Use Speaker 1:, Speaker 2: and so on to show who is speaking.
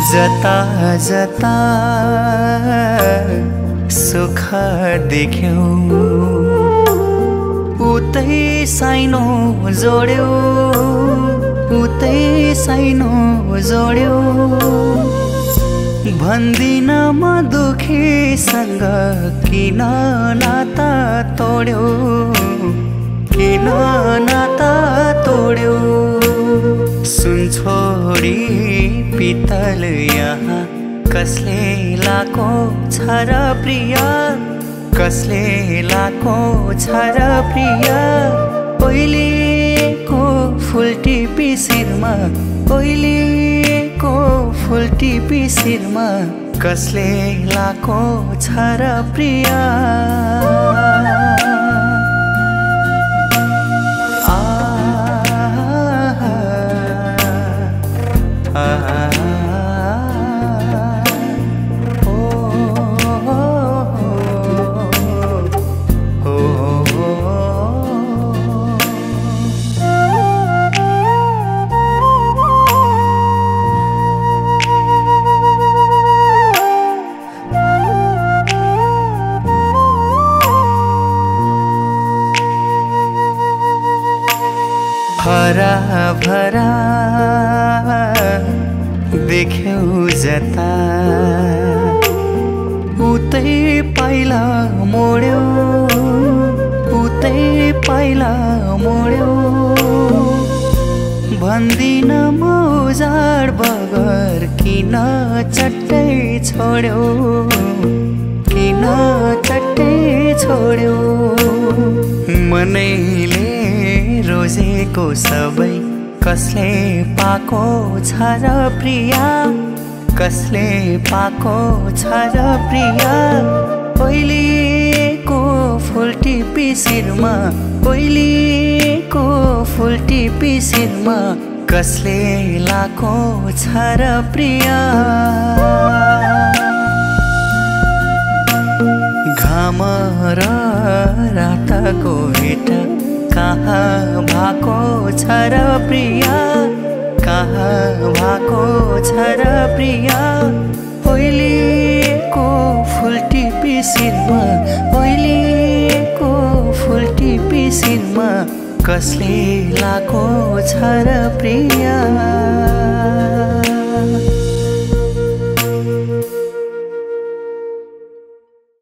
Speaker 1: जता जता सुख देख्यौ उतै साइनो जोड्यौ, उतै साइनो जोड्यौ। भन्दिन म दुखीसँग किन नाता तोड्यौ, किन नाता तोड्यौ। सुन छोडी पितल यहाँ कसले लाको छ र प्रिय, कसले लाको छ र प्रिय। ओइलीको फुल टिपी शिरमा, ओइलीको फुल टिपी शिरमा कसले लाको छ र प्रिय। हरा भरा देख्यौ जता उतै पाइला मोड्यौ, उतै पाइला मोड्यौ। भन्दिन म उजाड बगर किन चट्टै छोड्यौ, किन चट्टै छोड्यौ। मनैले रोजेको सबै कसले पाको छ र प्रिया, कसले पाको छ र प्रिया। ओइलीको फुल टिपी शिरमा, ओइलीको फुल टिपी शिरमा कसले लाको छ र प्रिया। घाम र रातको भेट कहाँ भएको छ र प्रिया, कहाँ भएको छ र प्रिया। ओइलीको फुल टिपी शिरमा, ओइलीको फुल टिपी शिरमा कसले लाको छ र प्रिया।